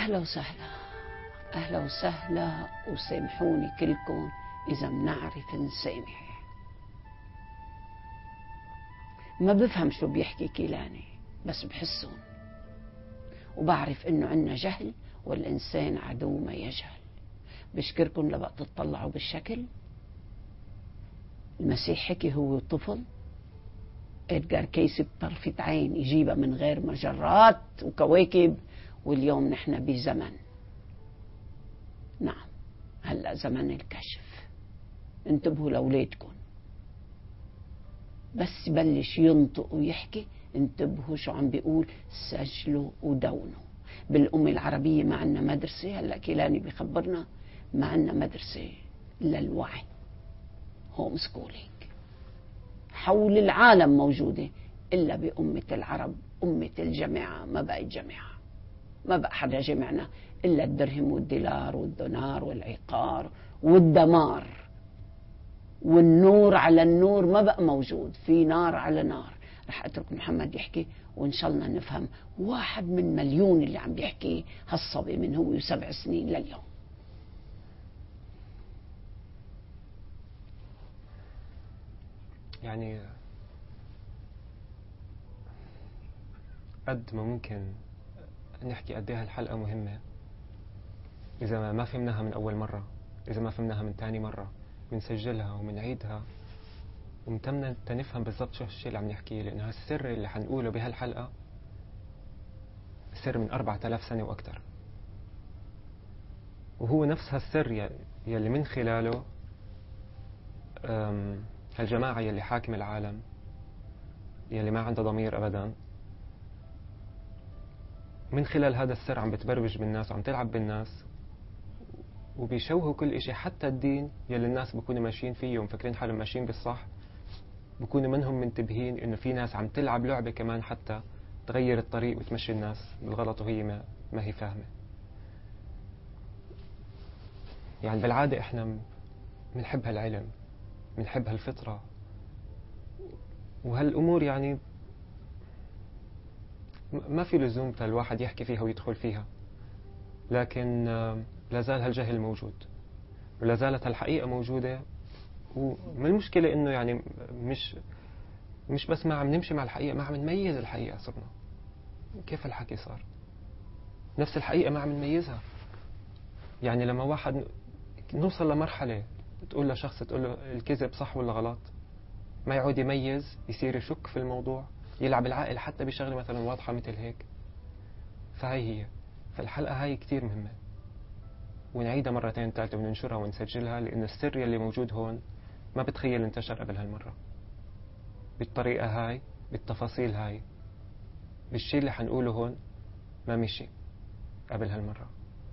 أهلا وسهلا، أهلا وسهلا، وسامحوني كلكم إذا منعرف نسامح. ما بفهم شو بيحكي كيلاني، بس بحسهم، وبعرف إنه عنا جهل والإنسان عدو ما يجهل. بشكركم لبقى تطلعوا بالشكل. المسيح حكي هو طفل، إدغار كيسي بطرفة عين يجيبها من غير مجرات وكواكب، واليوم نحن بزمن، نعم هلأ زمن الكشف. انتبهوا لأولادكم، بس بلش ينطق ويحكي انتبهوا شو عم بيقول، سجلوا ودونوا. بالأمة العربية ما عنا مدرسة، هلأ كيلاني بيخبرنا ما عنا مدرسة للوعي، هوم سكولينج حول العالم موجودة، إلا بأمة العرب، أمة الجماعة. ما بقت جماعة، ما بقى حدا جمعنا إلا الدرهم والدينار والدينار والعقار والدمار، والنور على النور ما بقى موجود، في نار على نار. رح أترك محمد يحكي وإن شاء الله نفهم. 1/1,000,000 اللي عم بيحكي هالصبي من هو 7 سنين لليوم. يعني قد ما ممكن نحكي قد ايه هالحلقة مهمة، إذا ما فهمناها من أول مرة، إذا ما فهمناها من تاني مرة، بنسجلها وبنعيدها ومتمنى نفهم بالضبط شو الشيء اللي عم نحكيه، لأن هالسر اللي حنقوله بهالحلقة سر من 4000 سنة وأكثر، وهو نفس هالسر يلي من خلاله هالجماعة يلي حاكمة العالم، يلي ما عندها ضمير أبدا، من خلال هذا السر عم بتبربج بالناس وعم تلعب بالناس، وبيشوهوا كل إشي، حتى الدين يلي الناس بيكونوا ماشيين فيه ومفكرين حالهم ماشيين بالصح، بيكونوا منهم منتبهين إنه في ناس عم تلعب لعبة كمان حتى تغير الطريق وتمشي الناس بالغلط وهي ما هي فاهمة. يعني بالعادة إحنا بنحب هالعلم، بنحب هالفطرة وهالأمور، يعني ما في لزوم الواحد يحكي فيها ويدخل فيها، لكن لازال هالجهل موجود ولا زالت هالحقيقة موجودة. ومن المشكلة إنه يعني مش بس ما عم نمشي مع الحقيقة، ما عم نميز الحقيقة. صرنا كيف الحكي صار نفس الحقيقة ما عم نميزها. يعني لما واحد نوصل لمرحلة تقول لشخص، تقول له الكذب صح ولا غلط، ما يعود يميز، يصير يشك في الموضوع، يلعب العقل حتى بشغلة مثلا واضحة مثل هيك. فهي فالحلقة هاي كتير مهمة، ونعيدها مرتين ثالثة وننشرها ونسجلها، لأن السر يلي موجود هون ما بتخيل انتشر قبل هالمرة بالطريقة هاي، بالتفاصيل هاي، بالشيء اللي حنقوله هون ما مشي قبل هالمرة.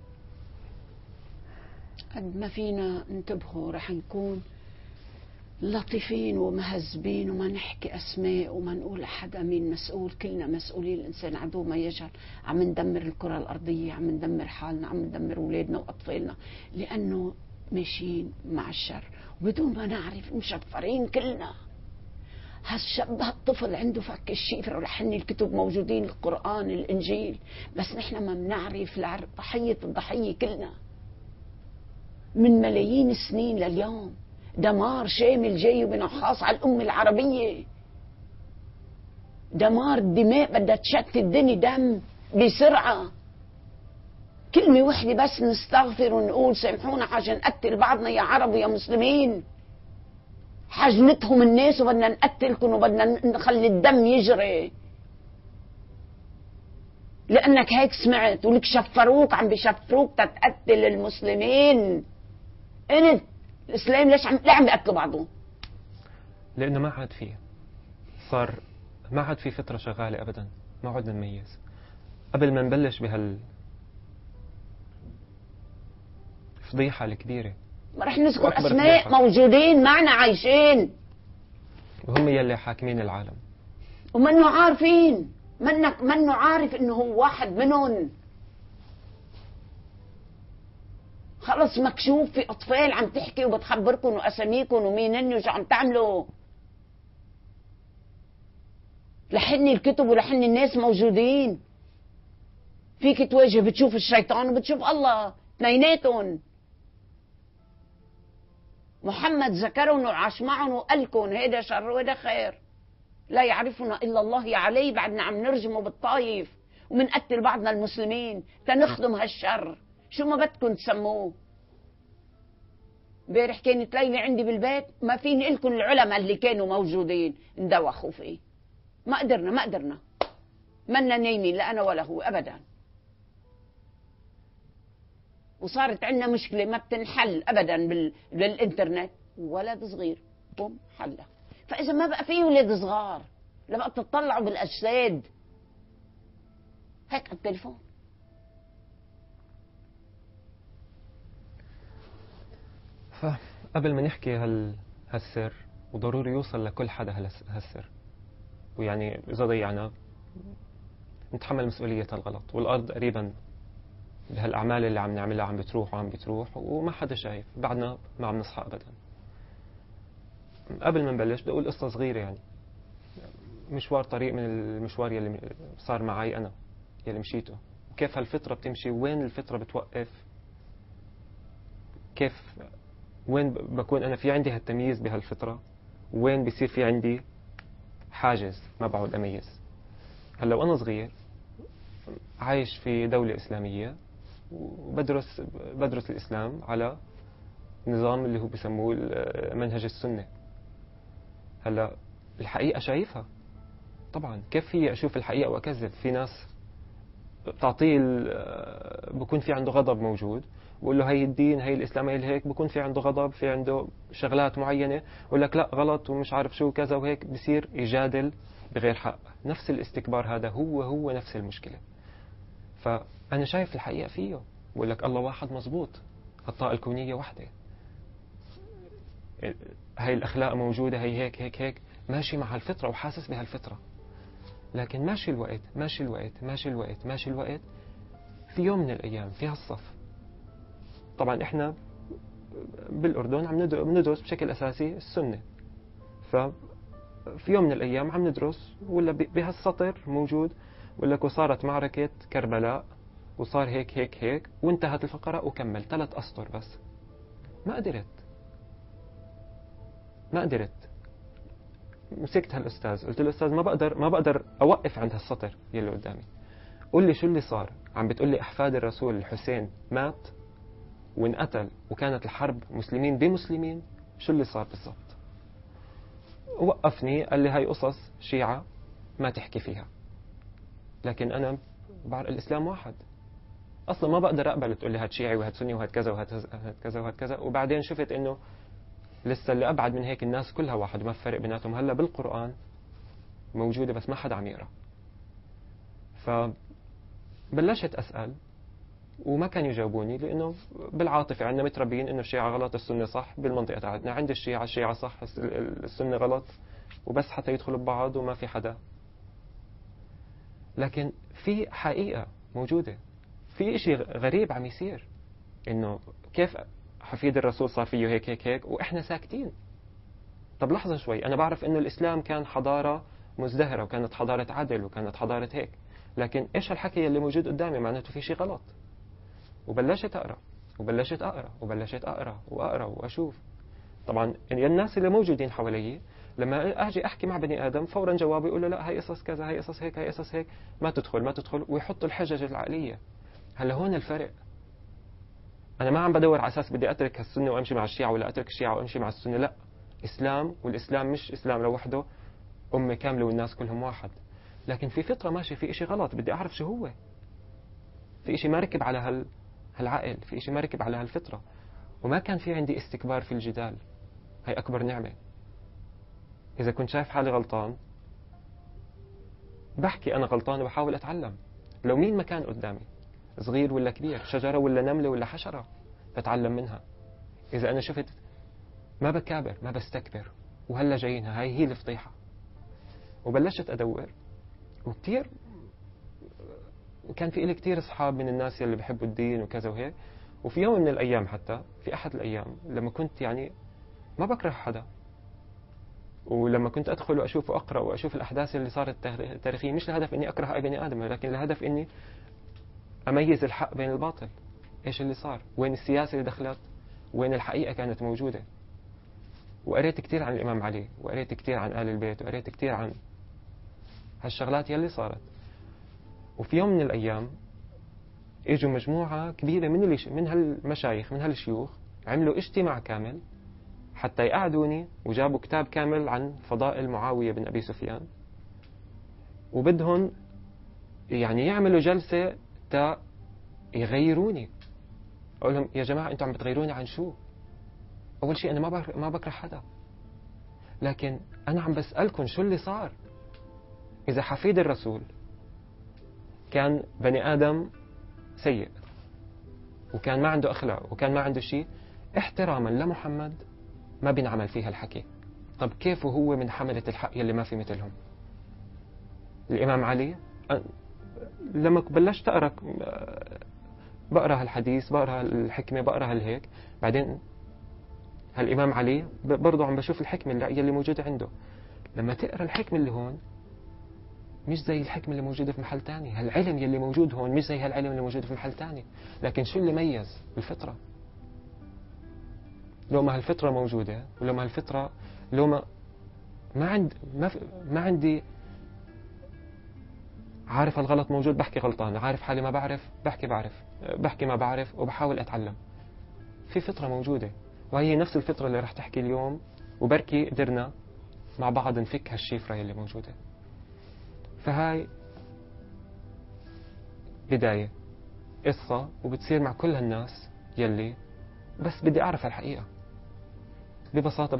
قد ما فينا انتبهوا رح نكون لطيفين ومهذبين، وما نحكي أسماء وما نقول لحدا مين مسؤول. كلنا مسؤولين، الإنسان عدو ما يجهل. عم ندمر الكرة الأرضية، عم ندمر حالنا، عم ندمر أولادنا وأطفالنا، لأنه ماشيين مع الشر بدون ما نعرف، مشفرين كلنا. هالطفل عنده فك الشفرة ولحن الكتب موجودين، القرآن الإنجيل، بس نحن ما بنعرف ضحية الضحية كلنا من ملايين السنين لليوم. دمار شامل جاي وبنحاص على الأمة العربية، دمار الدماء بدها تشتت الدنيا دم بسرعة. كلمة وحدة بس نستغفر ونقول سامحونا عشان نقتل بعضنا يا عرب ويا مسلمين. حجنتهم الناس وبدنا نقتلكم وبدنا نخلي الدم يجري، لأنك هيك سمعت ولك شفروك، عم بشفروك تتقتل المسلمين. انت الإسلام ليش عم بيقتلوا بعضهم؟ لأنه ما عاد فيه، صار ما عاد في فطرة شغالة أبدا، ما عدنا نميز. قبل ما نبلش الفضيحة الكبيرة، ما رح نذكر أسماء فضيحة. موجودين معنا عايشين، وهم يلي حاكمين العالم، ومنه عارفين، منه عارف انه هو واحد منهم. خلص مكشوف، في اطفال عم تحكي وبتخبركم واساميكم ومين وشو عم تعملوا. لحن الكتب ولحن الناس موجودين، فيك تواجه، بتشوف الشيطان وبتشوف الله اثنيناتهم. محمد ذكرهم وعاش معهم وقالكم هيدا شر وهيدا خير. لا يعرفنا إلا الله يا علي، بعدنا عم نرجمه بالطايف ومنقتل بعضنا المسلمين تنخدم هالشر، شو ما بدكم تسموه. امبارح كانت ليلى عندي بالبيت، ما فيني لكم العلماء اللي كانوا موجودين اندوخوا فيه. ما قدرنا منا نايمين لا أنا ولا هو أبدا. وصارت عندنا مشكلة ما بتنحل أبدا بالإنترنت. ولد صغير بوم حلها. فإذا ما بقى فيه ولاد صغار لا بقى تطلعوا بالأجساد هيك على التليفون. فقبل ما نحكي هالسر، وضروري يوصل لكل حدا هالسر، ويعني إذا ضيعنا نتحمل مسؤولية الغلط. والأرض قريبا بهالأعمال اللي عم نعملها عم بتروح وما حدا شايف، بعدنا ما عم نصحى أبدا. قبل ما نبلش بدي أقول قصة صغيرة، يعني مشوار طريق من المشوار يلي صار معي أنا، يلي مشيته، وكيف هالفطرة بتمشي، وين الفطرة بتوقف، كيف وين بكون أنا في عندي هالتمييز بهالفطرة، وين بيصير في عندي حاجز ما بعود أميز. هلا وأنا صغير عايش في دولة إسلامية وبدرس الإسلام على نظام اللي هو بيسموه منهج السنة. هلا الحقيقة شايفها طبعا، كيف في أشوف الحقيقة وأكذب؟ في ناس تعطيه بكون في عنده غضب موجود، بقول له هي الدين هي الإسلام هي هيك، بكون في عنده غضب، في عنده شغلات معينة، يقول لك لا غلط ومش عارف شو كذا وهيك، بصير يجادل بغير حق. نفس الاستكبار هذا هو نفس المشكلة. فأنا شايف الحقيقة فيه، بقول لك الله واحد مزبوط، الطاقة الكونية واحدة، هاي الأخلاق موجودة، هي هيك ماشي مع الفطرة وحاسس بهالفطرة. لكن ماشي الوقت في يوم من الأيام في هالصف. طبعا إحنا بالأردن عم ندرس بشكل أساسي السنة، ففي يوم من الأيام عم ندرس ولا بهالسطر موجود ولا وصارت معركة كربلاء وصار هيك وانتهت الفقرة وكمل 3 أسطر بس. ما قدرت. مسكت هالأستاذ قلت له أستاذ ما بقدر أوقف عند هالسطر يلي قدامي، قل لي شو اللي صار. عم بتقول لي أحفاد الرسول الحسين مات وانقتل وكانت الحرب مسلمين بمسلمين، شو اللي صار بالضبط؟ وقفني قال لي هاي قصص شيعة ما تحكي فيها، لكن أنا بعرف الإسلام واحد. أصلا ما بقدر أقبل تقول لي هاد شيعي وهاد سني وهاد كذا وهاد كذا وهاد كذا. وبعدين شفت إنه لسه اللي أبعد من هيك الناس كلها واحد وما في فرق بيناتهم. هلا بالقرآن موجودة بس ما حدا عم يقرأ. فبلشت أسأل وما كانوا يجاوبوني، لأنه بالعاطفة عندنا متربيين إنه الشيعة غلط السنة صح. بالمنطقة تاعتنا عند الشيعة صح السنة غلط، وبس حتى يدخلوا ببعض وما في حدا. لكن في حقيقة موجودة، في إشي غريب عم يصير، إنه كيف حفيد الرسول صار فيه هيك وإحنا ساكتين. طب لحظة شوي، أنا بعرف إنه الإسلام كان حضارة مزدهرة وكانت حضارة عدل وكانت حضارة هيك، لكن إيش هالحكي اللي موجود قدامي؟ معناته في شيء غلط. وبلشت أقرأ وأشوف. طبعا الناس اللي موجودين حوالي لما أجي أحكي مع بني آدم فورا جوابي يقول له لا هي قصص كذا، هي قصص هيك، ما تدخل، ويحطوا الحجج العقلية. هلا هون الفرق. أنا ما عم بدور على أساس بدي أترك السنة وأمشي مع الشيعة، ولا أترك الشيعة وأمشي مع السنة. لا، إسلام، والإسلام مش إسلام لوحده، أمة كاملة والناس كلهم واحد. لكن في فطرة ماشي، في إشي غلط، بدي أعرف شو هو. في إشي ما ركب على هالعقل، في إشي ما ركب على هالفطرة. وما كان في عندي استكبار في الجدال. هي أكبر نعمة. إذا كنت شايف حالي غلطان بحكي أنا غلطان وبحاول أتعلم. لو مين ما كان قدامي، صغير ولا كبير، شجرة ولا نملة ولا حشرة، بتعلم منها. إذا أنا شفت ما بكابر ما بستكبر، وهلا جايينها هي الفضيحة. وبلشت أدور، وكتير كان في إلي كتير أصحاب من الناس اللي بيحبوا الدين وكذا وهيك. وفي يوم من الأيام، حتى في أحد الأيام لما كنت يعني ما بكره حدا، ولما كنت أدخل وأشوف وأقرأ وأشوف الأحداث اللي صارت تاريخية، مش لهدف إني أكره أي بني آدم، لكن لهدف إني أميز الحق بين الباطل. إيش اللي صار؟ وين السياسة اللي دخلت؟ وين الحقيقة كانت موجودة؟ وقريت كتير عن الإمام علي، وقريت كتير عن آل البيت، وقريت كتير عن هالشغلات يلي صارت. وفي يوم من الأيام إجوا مجموعة كبيرة من هالمشايخ، من هالشيوخ، عملوا اجتماع كامل حتى يقعدوني، وجابوا كتاب كامل عن فضائل معاوية بن أبي سفيان، وبدهم يعني يعملوا جلسة تا يغيروني. أقول لهم يا جماعة أنتم عم بتغيروني عن شو؟ أول شيء أنا ما بكره حدا، لكن أنا عم بسألكم شو اللي صار. إذا حفيد الرسول كان بني آدم سيء، وكان ما عنده أخلاق، وكان ما عنده شيء، احتراما لمحمد ما بينعمل فيها الحكي. طب كيف هو من حملة الحق يلي ما في مثلهم؟ الإمام علي لما بلشت بقرأ هالحديث، بقرأ الحكمة، بقرأ هالهيك، بعدين هالإمام علي برضو عم بشوف الحكمة يلي موجودة عنده. لما تقرأ الحكمة اللي هون مش زي الحكمة اللي موجودة في محل تاني، هالعلم يلي موجود هون مش زي هالعلم اللي موجود في محل تاني. لكن شو اللي ميز؟ الفطرة. لو ما هالفطرة موجودة، ولو ما هالفطرة، لو ما عندي عارف الغلط موجود بحكي غلطان، عارف حالي ما بعرف بحكي ما بعرف، وبحاول أتعلم. في فطرة موجودة، وهي نفس الفطرة اللي رح تحكي اليوم، وبركي قدرنا مع بعض نفك هالشفرة اللي موجودة. فهاي بداية قصة، وبتصير مع كل هالناس يلي بس بدي أعرف الحقيقة ببساطة.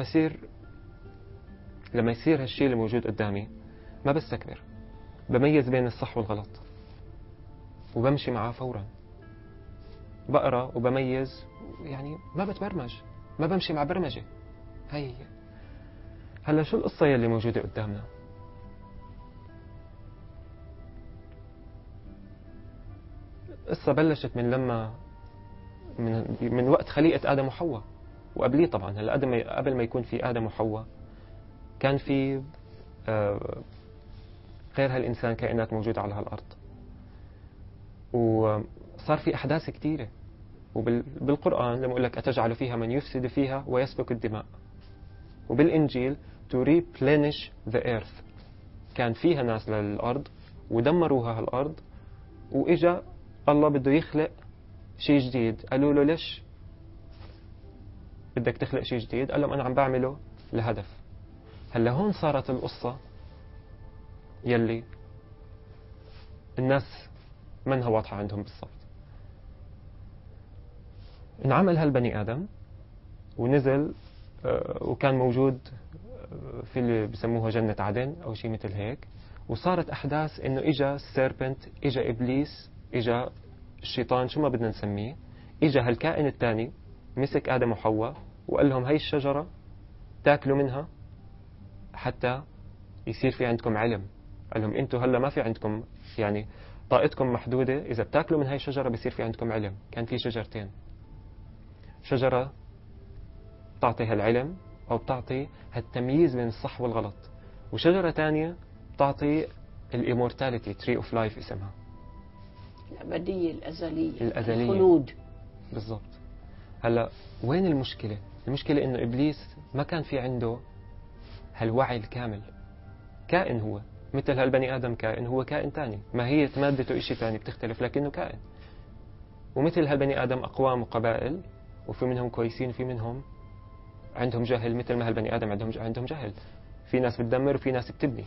لما يصير هالشي اللي موجود قدامي ما بستكبر، بميز بين الصح والغلط وبمشي معاه فورا، بقرأ وبميز، يعني ما بتبرمج، ما بمشي مع برمجة. هي هلا شو القصة يلي موجودة قدامنا؟ القصة بلشت من لما من وقت خليقة آدم وحواء، وقبليه طبعا. هلا قبل ما يكون في آدم وحواء كان في غير هالإنسان كائنات موجودة على هالأرض، وصار في أحداث كثيرة. وبالقرآن لما يقول لك أتجعل فيها من يفسد فيها ويسفك الدماء، وبالإنجيل to replenish the earth، كان فيها ناس للأرض ودمروها هالأرض، وإجا الله بده يخلق شيء جديد. قالوا له ليش بدك تخلق شيء جديد؟ قال لهم أنا عم بعمله لهدف. هلا هون صارت القصة يلي الناس منها واضحة عندهم بالضبط. انعمل هالبني آدم ونزل، وكان موجود في اللي بسموها جنة عدن أو شيء مثل هيك. وصارت أحداث إنه إجا السيربنت، إجا إبليس، إجا الشيطان، شو ما بدنا نسميه، إجا هالكائن الثاني، مسك آدم وحواء وقال لهم هاي الشجرة تاكلوا منها حتى يصير في عندكم علم. قال لهم أنتوا هلا ما في عندكم، يعني طاقتكم محدودة، إذا بتاكلوا من هاي الشجرة بيصير في عندكم علم. كان في شجرتين، شجرة بتعطي هالعلم أو بتعطي هالتمييز بين الصح والغلط، وشجرة تانية بتعطي الإيمورتاليتي، تري أوف لايف اسمها، الأبدية، الأزلية، الأزلية، الخلود. بالضبط. هلا وين المشكلة؟ المشكلة إنه إبليس ما كان في عنده هالوعي الكامل. كائن هو مثل هالبني آدم، كائن هو كائن تاني، ماهية مادته إشي تاني بتختلف، لكنه كائن. ومثل هالبني آدم أقوام وقبائل، وفي منهم كويسين وفي منهم عندهم جهل، مثل ما هالبني آدم عندهم جهل. في ناس بتدمر وفي ناس بتبني.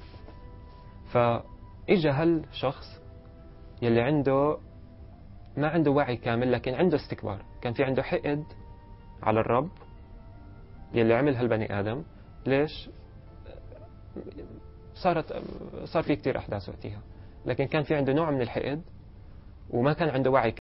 فإجا هالشخص يلي ما عنده وعي كامل، لكن عنده استكبار. كان في عنده حقد على الرب يلي عمل هالبني آدم. ليش؟ صار في كتير أحداث وقتها، لكن كان في عنده نوع من الحقد، وما كان عنده وعي